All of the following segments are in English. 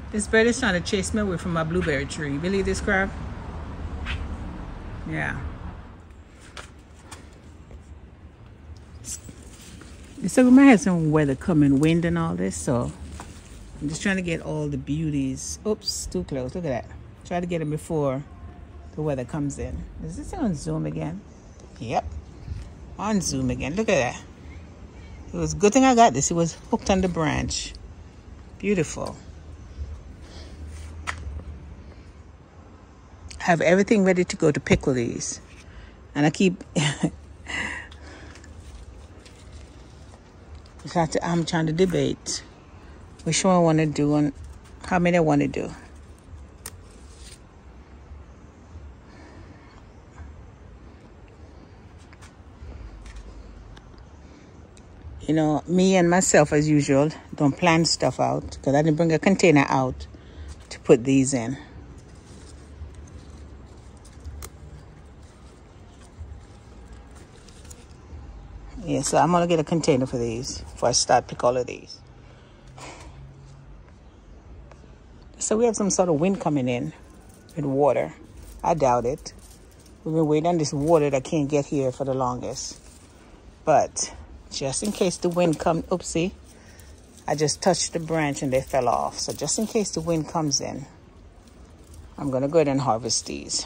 This bird is trying to chase me away from my blueberry tree. You believe this crap? Yeah. So we might have some weather coming, wind and all this, so I'm just trying to get all the beauties. Oops, too close. Look at that. Try to get them before the weather comes in. Is this on Zoom again? Yep. On Zoom again. Look at that. It was a good thing I got this. It was hooked on the branch. Beautiful. I have everything ready to go to pickle these. And I keep... I'm trying to debate which one I want to do and how many I want to do. You know, me and myself, as usual, don't plan stuff out because I didn't bring a container out to put these in. Yeah, so I'm going to get a container for these before I start pick all of these. So we have some sort of wind coming in with water. I doubt it. We've been waiting on this water that can't get here for the longest. But just in case the wind comes, oopsie, I just touched the branch and they fell off. So just in case the wind comes in, I'm going to go ahead and harvest these.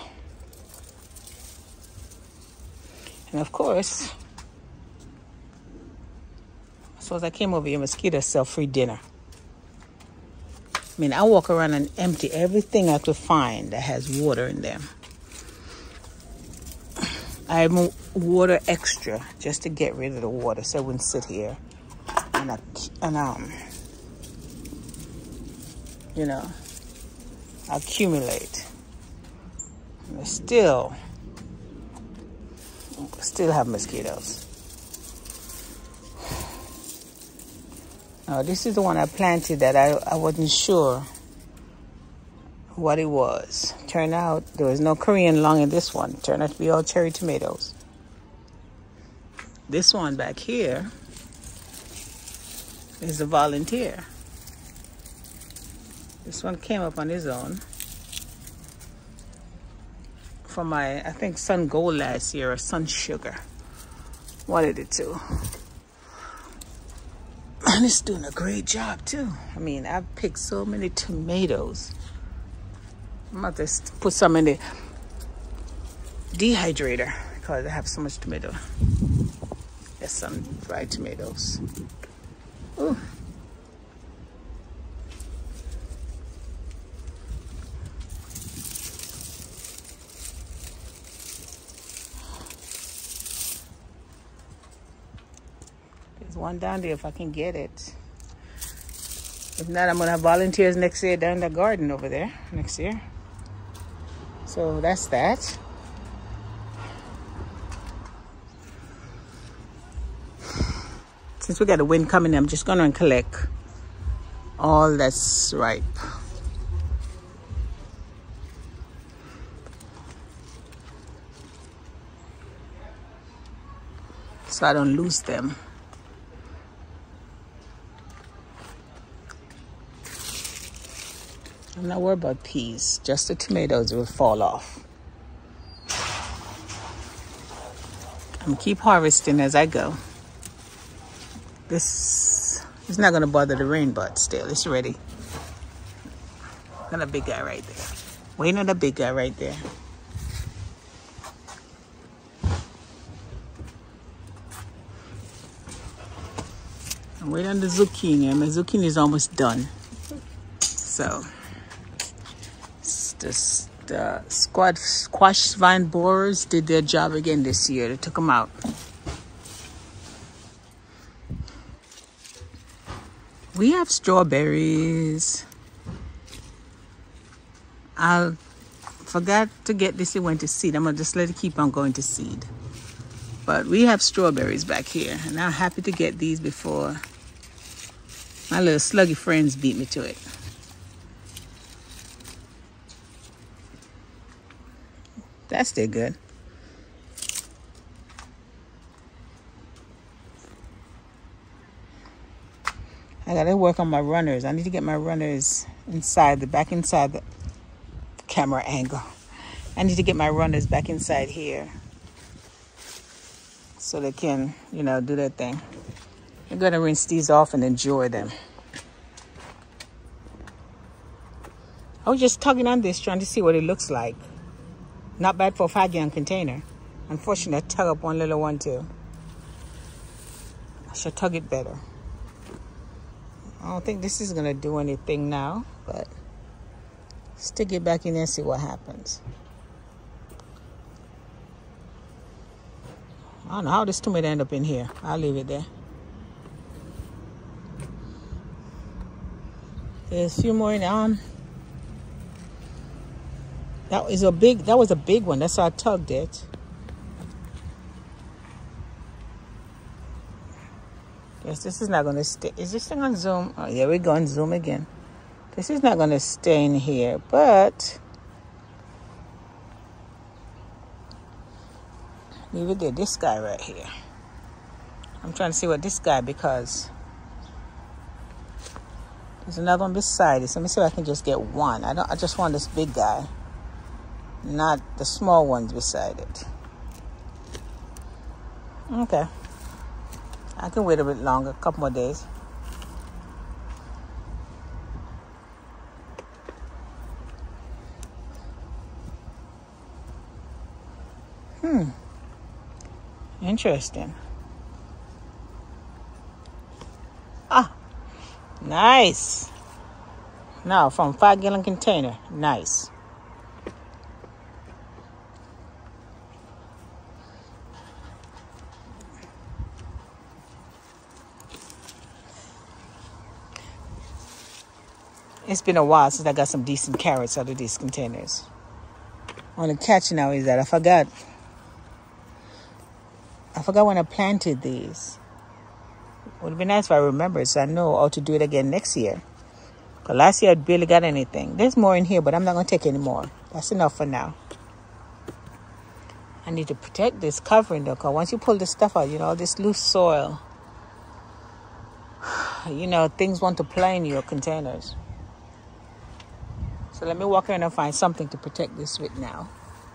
And of course, suppose I came over here, mosquitoes sell free dinner. I mean, I walk around and empty everything I could find that has water in them. I have water extra just to get rid of the water so I wouldn't sit here and you know, accumulate. And I still have mosquitoes. Oh, this is the one I planted that I wasn't sure what it was. Turned out there was no Korean lung in this one. Turned out to be all cherry tomatoes. This one back here is a volunteer. This one came up on his own from my, I think, Sun Gold last year or Sun Sugar. One of the two. And it's doing a great job too. I mean, I've picked so many tomatoes. I'm about to put some in the dehydrator because I have so much tomato. There's some dried tomatoes. Ooh. There's one down there if I can get it. If not, I'm going to have volunteers next year down the garden over there next year. So that's that. Since we got a wind coming, I'm just going to collect all that's ripe. So I don't lose them. I'm not worried about peas, just the tomatoes will fall off. I'm gonna keep harvesting as I go. This is not gonna bother the rain, but still, it's ready. Got a big guy right there. Waiting on the big guy right there. I'm waiting on the zucchini, and my zucchini is almost done. So. The squash vine borers did their job again this year. They took them out. We have strawberries. I forgot to get this. It went to seed. I'm going to just let it keep on going to seed. But we have strawberries back here. And I'm happy to get these before my little sluggy friends beat me to it. That's still good. I gotta work on my runners. I need to get my runners back inside the camera angle. I need to get my runners back inside here so they can, you know, do their thing. I'm going to rinse these off and enjoy them. I was just tugging on this, trying to see what it looks like. Not bad for a 5-gallon container. Unfortunately, I tug up one little one too. I should tug it better. I don't think this is going to do anything now, but stick it back in there and see what happens. I don't know how this tomato end up in here. I'll leave it there. There's a few more in that was a big one. That's how I tugged it. Yes, this is not going to stay. Is this thing on zoom? Oh, yeah, we're going zoom again. This is not going to stay in here, but leave it there. This guy right here. I'm trying to see what this guy, because there's another one beside it. Let me see if I can just get one. I just want this big guy, not the small ones beside it. Okay. I can wait a bit longer, a couple more days. Interesting. Ah, nice. Now, from 5-gallon container, nice. It's been a while since I got some decent carrots out of these containers. Only catch now is that I forgot when I planted these. It would be nice if I remembered, so I know how to do it again next year. Because last year I barely got anything. There's more in here, but I'm not going to take any more. That's enough for now. I need to protect this covering though, because once you pull this stuff out, you know, all this loose soil, you know, things want to play in your containers. So let me walk around and find something to protect this with now.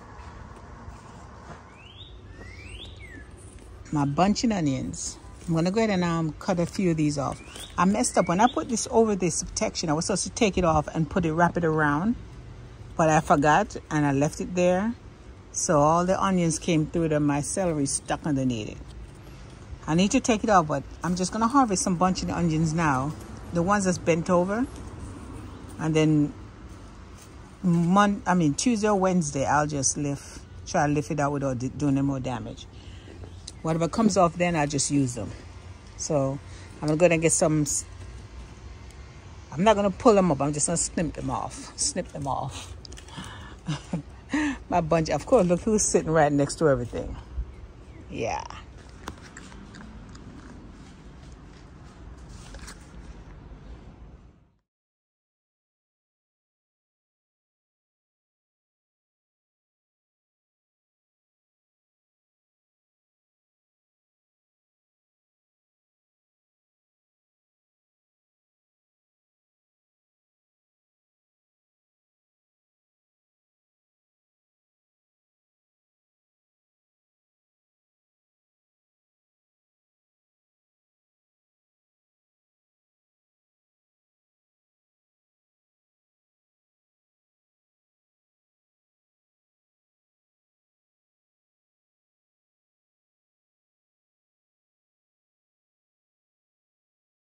My bunching onions. I'm going to go ahead and cut a few of these off. I messed up. When I put this over this protection, I was supposed to take it off and wrap it around. But I forgot and I left it there. So all the onions came through and my celery stuck underneath it. I need to take it off, but I'm just going to harvest some bunching onions now. The ones that's bent over. And then Tuesday or Wednesday, I'll just try to lift it out without doing any more damage. Whatever comes off, then I'll just use them. So I'm going to go and get some. I'm not going to pull them up. I'm just going to snip them off. Snip them off. My bunch, of course, look who's sitting right next to everything. Yeah.